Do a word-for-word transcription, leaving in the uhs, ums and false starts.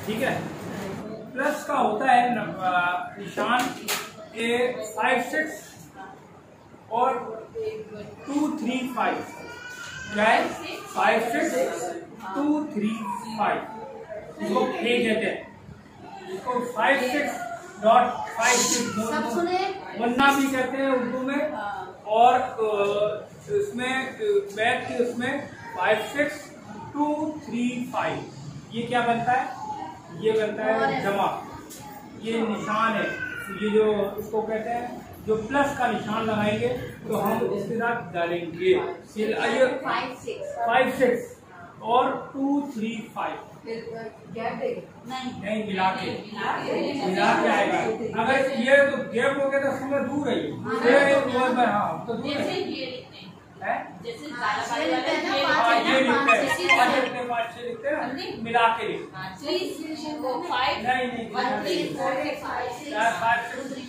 ठीक है। प्लस का होता है निशान ए फाइव सिक्स और टू थ्री फाइव। क्या है? Five six two three five. इसको ए कहते हैं। इसको five six dot five six वन्ना भी कहते हैं उर्दू में। और इसमें मैथ के उसमें five six two three five ये क्या बनता है? ये बनता है जमा। ये निशान है, ये जो इसको कहते हैं, जो प्लस का निशान लगाएंगे तो हम इसके साथ डालेंगे फाइव सिक्स और टू थ्री फाइव। नहीं नहीं मिला के मिला के आएगा। अगर ये तो गैप हो गया तो उसमें दूर है। हाँ तो दूर है। जैसे ये लिखते हैं पाँच छह लिखते हैं मिला के लिखते हैं। नहीं नहीं